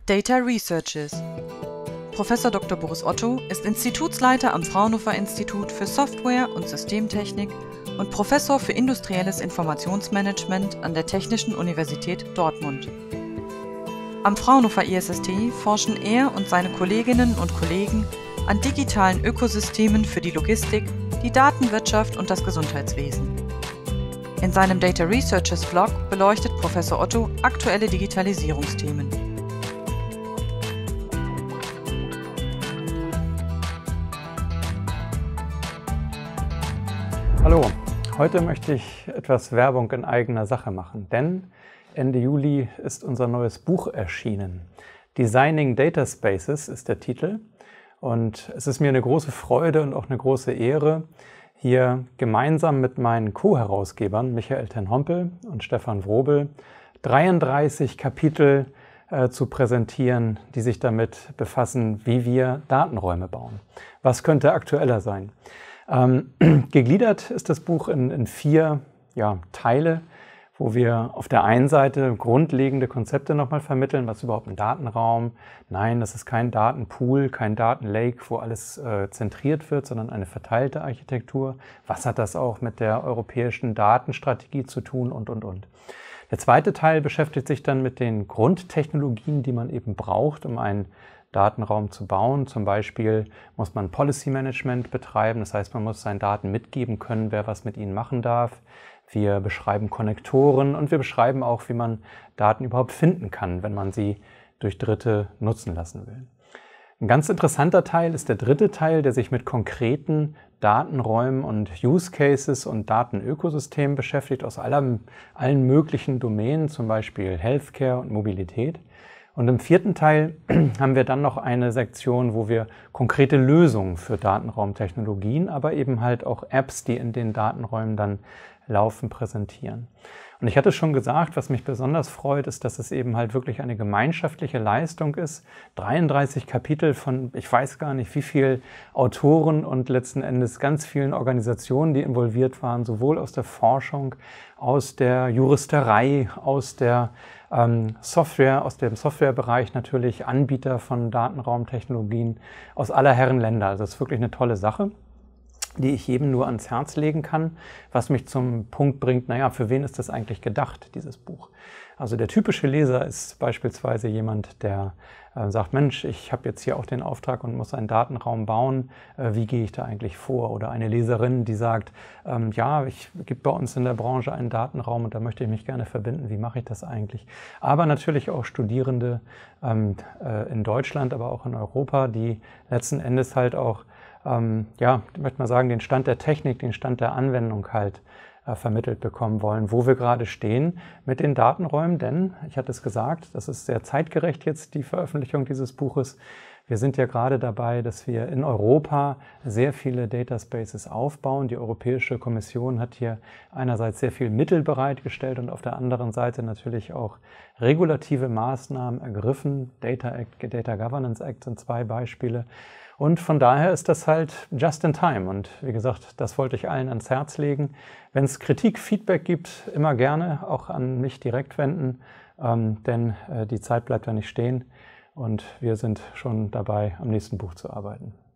Data Researches. Professor Dr. Boris Otto ist Institutsleiter am Fraunhofer Institut für Software- und Systemtechnik und Professor für industrielles Informationsmanagement an der Technischen Universität Dortmund. Am Fraunhofer ISST forschen er und seine Kolleginnen und Kollegen an digitalen Ökosystemen für die Logistik, die Datenwirtschaft und das Gesundheitswesen. In seinem Data Researches Blog beleuchtet Professor Otto aktuelle Digitalisierungsthemen. Hallo, heute möchte ich etwas Werbung in eigener Sache machen, denn Ende Juli ist unser neues Buch erschienen. Designing Data Spaces ist der Titel und es ist mir eine große Freude und auch eine große Ehre, hier gemeinsam mit meinen Co-Herausgebern Michael ten Hompel und Stefan Wrobel 33 Kapitel zu präsentieren, die sich damit befassen, wie wir Datenräume bauen. Was könnte aktueller sein? Gegliedert ist das Buch in 4 Teile, wo wir auf der einen Seite grundlegende Konzepte nochmal vermitteln, was überhaupt ein Datenraum. Nein, das ist kein Datenpool, kein Datenlake, wo alles zentriert wird, sondern eine verteilte Architektur. Was hat das auch mit der europäischen Datenstrategie zu tun und. Der zweite Teil beschäftigt sich dann mit den Grundtechnologien, die man eben braucht, um einen Datenraum zu bauen. Zum Beispiel muss man Policy Management betreiben, das heißt, man muss seinen Daten mitgeben können, wer was mit ihnen machen darf. Wir beschreiben Konnektoren und wir beschreiben auch, wie man Daten überhaupt finden kann, wenn man sie durch Dritte nutzen lassen will. Ein ganz interessanter Teil ist der dritte Teil, der sich mit konkreten Datenräumen und Use Cases und Datenökosystemen beschäftigt, aus allen möglichen Domänen, zum Beispiel Healthcare und Mobilität. Und im vierten Teil haben wir dann noch eine Sektion, wo wir konkrete Lösungen für Datenraumtechnologien, aber eben halt auch Apps, die in den Datenräumen dann laufen, präsentieren. Und ich hatte schon gesagt, was mich besonders freut, ist, dass es eben halt wirklich eine gemeinschaftliche Leistung ist. 33 Kapitel von, ich weiß gar nicht wie viel Autoren und letzten Endes ganz vielen Organisationen, die involviert waren, sowohl aus der Forschung, aus der Juristerei, aus der Software, aus dem Softwarebereich natürlich, Anbieter von Datenraumtechnologien aus aller Herren Länder. Also das ist wirklich eine tolle Sache, die ich jedem nur ans Herz legen kann, was mich zum Punkt bringt, naja, für wen ist das eigentlich gedacht, dieses Buch? Also der typische Leser ist beispielsweise jemand, der sagt, Mensch, ich habe jetzt hier auch den Auftrag und muss einen Datenraum bauen, wie gehe ich da eigentlich vor? Oder eine Leserin, die sagt, ja, es gibt bei uns in der Branche einen Datenraum und da möchte ich mich gerne verbinden, wie mache ich das eigentlich? Aber natürlich auch Studierende in Deutschland, aber auch in Europa, die letzten Endes halt auch ich möchte mal sagen, den Stand der Technik, den Stand der Anwendung halt vermittelt bekommen wollen, wo wir gerade stehen mit den Datenräumen, denn, ich hatte es gesagt, das ist sehr zeitgerecht jetzt, die Veröffentlichung dieses Buches. Wir sind ja gerade dabei, dass wir in Europa sehr viele Data Spaces aufbauen. Die Europäische Kommission hat hier einerseits sehr viel Mittel bereitgestellt und auf der anderen Seite natürlich auch regulative Maßnahmen ergriffen. Data Act, Data Governance Act sind 2 Beispiele. Und von daher ist das halt just in time. Und wie gesagt, das wollte ich allen ans Herz legen. Wenn es Kritik, Feedback gibt, immer gerne auch an mich direkt wenden, denn die Zeit bleibt ja nicht stehen. Und wir sind schon dabei, am nächsten Buch zu arbeiten.